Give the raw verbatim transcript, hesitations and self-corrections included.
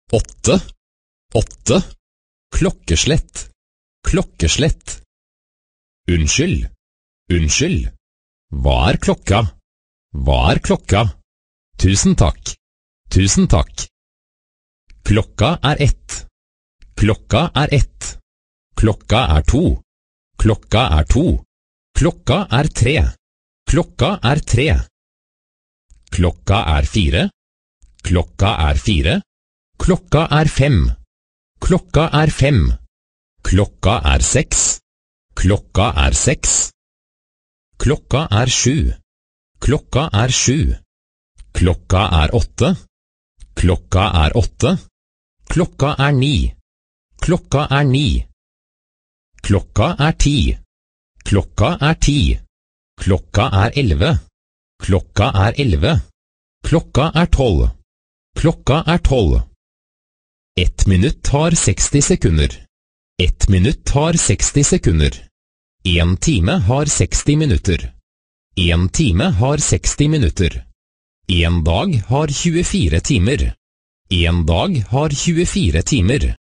Åtte, åtte, klokkeslett, klokkeslett. Unnskyld, unnskyld. Hva er klokka? Hva er klokka? Tusen takk, tusen takk. Klokka er ett. Klokka er ett. Klokka er to. Klokka er to. Klokka er tre. Klokka er tre. Klokka er fire. Klokka er fire. Klokka er fem. Klokka er fem. Klokka er seks. Klokka er seks. Klokka er sju. Klokka er sju. Klokka er åtte. Klokka er åtte. Klokka er ni. Klokka er ni. Klokka er ti. Klokka er ti. Klokka er elleve. Klokka er elleve. Klokka er tolv. Klokka er tolv. Ett minutt har seksti sekunder. Ett minutt har seksti sekunder. En time har seksti minutter. En time har seksti minutter. En dag har tjuefire timer. En dag har tjuefire timer.